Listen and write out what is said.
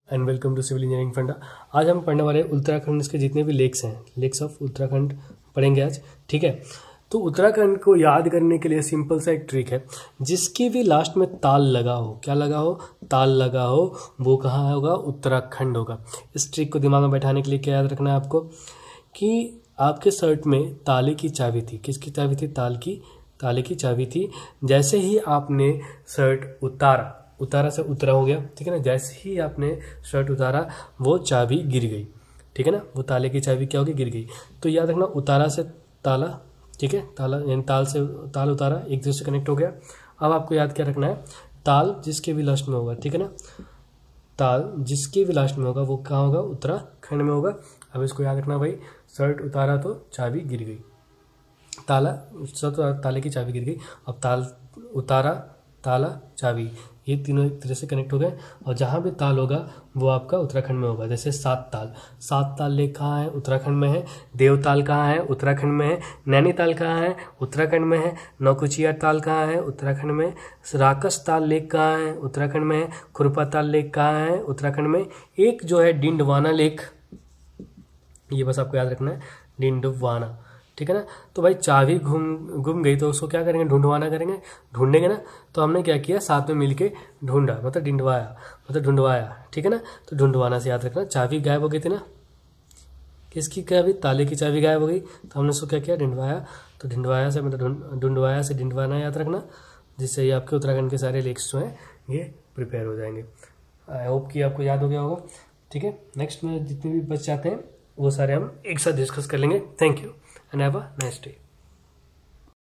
And welcome to civil engineering funda. आज हम पढ़ने वाले उत्तराखंड के जितने भी लेक्स हैं, लेक्स ऑफ उत्तराखंड पढ़ेंगे आज। ठीक है, तो उत्तराखंड को याद करने के लिए सिंपल सा एक ट्रिक है। जिसकी भी लास्ट में ताल लगा हो, क्या लगा हो, ताल लगा हो, वो कहाँ होगा, उत्तराखंड होगा। इस ट्रिक को दिमाग में बैठाने के लिए क्या याद रखना है आपको कि आपके शर्ट में ताले की चाबी थी। किसकी चाबी थी? ताले की चाबी थी। जैसे ही आपने शर्ट उतारा से उतरा हो गया, ठीक है ना। जैसे ही आपने शर्ट उतारा वो चाबी गिर गई, ठीक है ना। वो ताले की चाबी क्या होगी, गिर गई। तो याद रखना, उतारा से ताला, ठीक है, ताला यानी ताल उतारा एक दूसरे से कनेक्ट हो गया। अब आपको याद क्या रखना है, ताल जिसके भी लास्ट में होगा, ठीक है ना, ताल जिसके भी लास्ट में होगा वो कहाँ होगा, उत्तराखंड में होगा। अब इसको याद रखना भाई, शर्ट उतारा तो चाबी गिर गई, ताले की चाबी गिर गई। अब ताल उतारा, ताला, चाबी, ये तीनों एक तरह से कनेक्ट हो गए। और जहाँ भी ताल होगा वो आपका उत्तराखंड में होगा। जैसे सात ताल लेक कहाँ है, उत्तराखंड में है। देवताल कहाँ है, उत्तराखंड में है। नैनीताल कहाँ है, उत्तराखंड में है। नौकुचिया ताल कहाँ है, उत्तराखंड में। राकस ताल लेक कहाँ है, उत्तराखंड में है। खुरपा ताल लेक कहाँ है, उत्तराखंड में। एक जो है डिंडवाना लेक, ये बस आपको याद रखना है, डिंडवाना, ठीक है ना। तो भाई चाबी गुम गई तो उसको क्या करेंगे, ढूंढवाना करेंगे, ढूंढेंगे ना। तो हमने क्या किया, साथ में मिलके ढूंढा, मतलब ढूंढवाया, ठीक है ना। तो ढूंढवाना से याद रखना, चाबी गायब हो गई थी ना, किसकी चाबी, ताले की चाबी गायब हो गई, तो हमने उसको क्या किया, ढूंढवाया। तो ढूंढवाया से मतलब ढूंढवाया से ढूंढवाना याद रखना, जिससे ये आपके उत्तराखंड के सारे लेक्स जो हैं ये प्रिपेयर हो जाएंगे। आई होप कि आपको याद हो गया होगा। ठीक है, नेक्स्ट में जितने भी बच जाते हैं वो सारे हम एक साथ डिस्कस कर लेंगे। Thank you and have a nice day.